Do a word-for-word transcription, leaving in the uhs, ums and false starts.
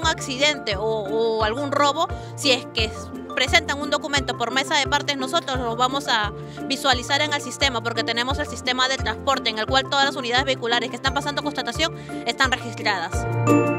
accidente o, o algún robo, si es que presentan un documento por mesa de partes, nosotros lo vamos a visualizar en el sistema, porque tenemos el sistema de transporte en el cual todas las unidades vehiculares que están pasando constatación están registradas.